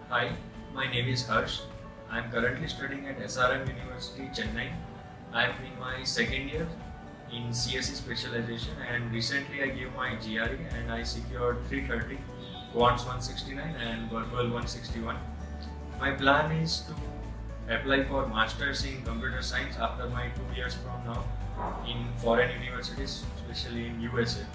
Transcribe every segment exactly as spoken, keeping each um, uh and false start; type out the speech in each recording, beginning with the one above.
Hi, my name is Harsh. I am currently studying at S R M University, Chennai. I am in my second year in C S E specialization, and recently I gave my G R E and I secured three thirty, Quants one sixty-nine and Verbal one sixty-one. My plan is to apply for Masters in Computer Science after my two years from now in foreign universities, especially in U S A.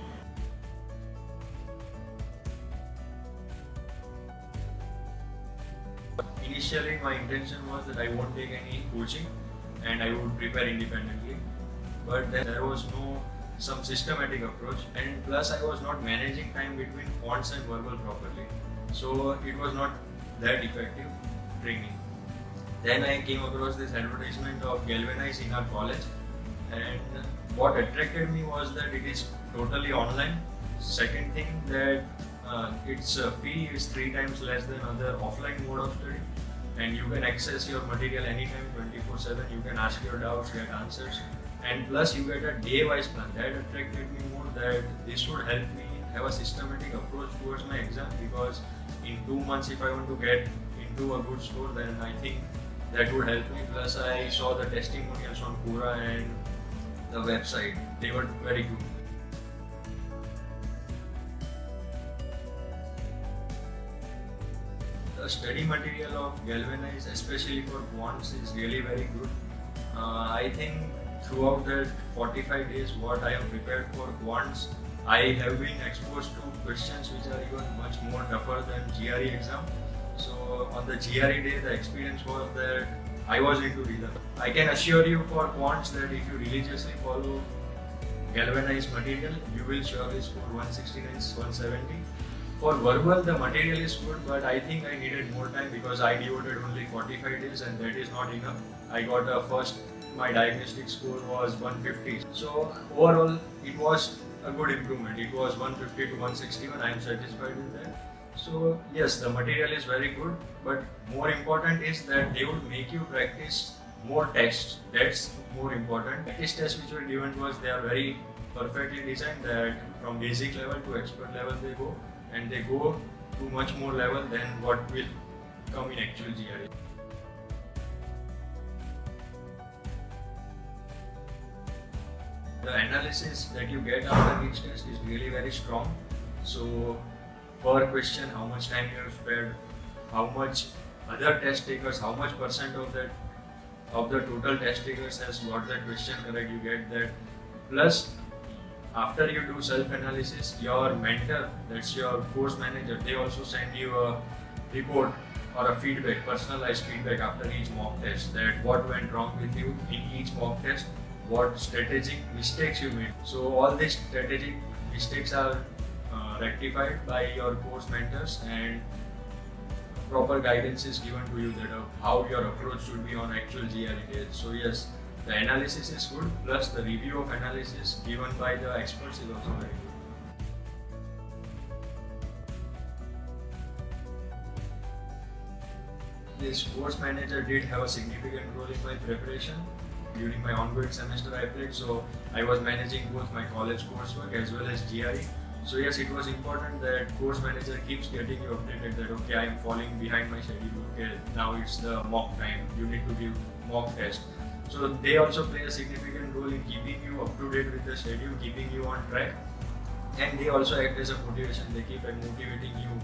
Initially, my intention was that I won't take any coaching and I would prepare independently. But then there was no some systematic approach, and plus I was not managing time between quants and verbal properly. So it was not that effective training. Then I came across this advertisement of Galvanize in our college, and what attracted me was that it is totally online. Second thing, that uh, its uh, fee is three times less than other offline mode of study, and you can access your material anytime twenty-four seven. You can ask your doubts, get answers, and plus you get a day-wise plan. That attracted me more, that this would help me have a systematic approach towards my exam, because in two months if I want to get into a good score, then I think that would help me. Plus I saw the testimonials on Quora and the website. They were very good. The study material of Galvanize, especially for quants, is really very good. Uh, I think throughout the forty-five days what I have prepared for quants, I have been exposed to questions which are even much more tougher than G R E exam. So on the G R E day, the experience was that I was into rhythm. I can assure you for quants that if you religiously follow Galvanize material, you will surely score one sixty-nine, one seventy. For verbal, the material is good, but I think I needed more time because I devoted only forty-five days, and that is not enough. I got a first, my diagnostic score was one fifty. So overall, it was a good improvement. It was one fifty to one sixty-one. I am satisfied with that. So yes, the material is very good, but more important is that they would make you practice more tests. That's more important. Practice tests which were given to us, they are very perfectly designed, that from basic level to expert level they go, and they go to much more level than what will come in actual G R E. The analysis that you get after each test is really very strong. So per question, how much time you have spared, how much other test takers, how much percent of that of the total test takers has got that question correct, you get that. Plus, after you do self-analysis, your mentor, that's your course manager, they also send you a report or a feedback, personalized feedback after each mock test, that what went wrong with you in each mock test, what strategic mistakes you made. So all these strategic mistakes are uh, rectified by your course mentors, and proper guidance is given to you that uh, how your approach should be on actual G R E days. So yes, the analysis is good, plus the review of analysis given by the experts is also very good. This course manager did have a significant role in my preparation. During my ongoing semester I played, so I was managing both my college coursework as well as G R E. So yes, it was important that course manager keeps getting you updated that okay, I am falling behind my schedule, okay, now it's the mock time, you need to give mock test. So they also play a significant role in keeping you up to date with the schedule, keeping you on track, and they also act as a motivation. They keep motivating you.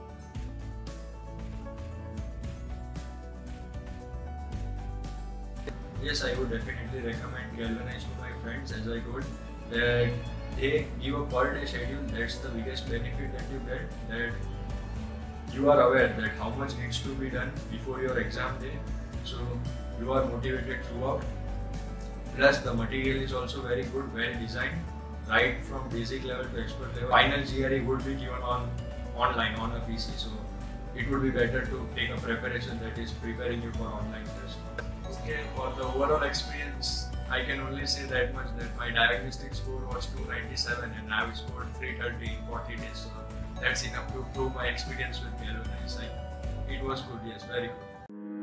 Yes, I would definitely recommend Galvanize to my friends, as I told, that they give a per day schedule. That's the biggest benefit that you get, that you are aware that how much needs to be done before your exam day. So you are motivated throughout. Plus the material is also very good, well designed, right from basic level to expert level. Final G R E would be given on online on a P C, so it would be better to take a preparation that is preparing you for online test. Okay, for the overall experience, I can only say that much, that my diagnostic score was two ninety-seven and I have scored three thirty in forty days. So that's enough to prove my experience with Galvanize. It was good, yes, very good.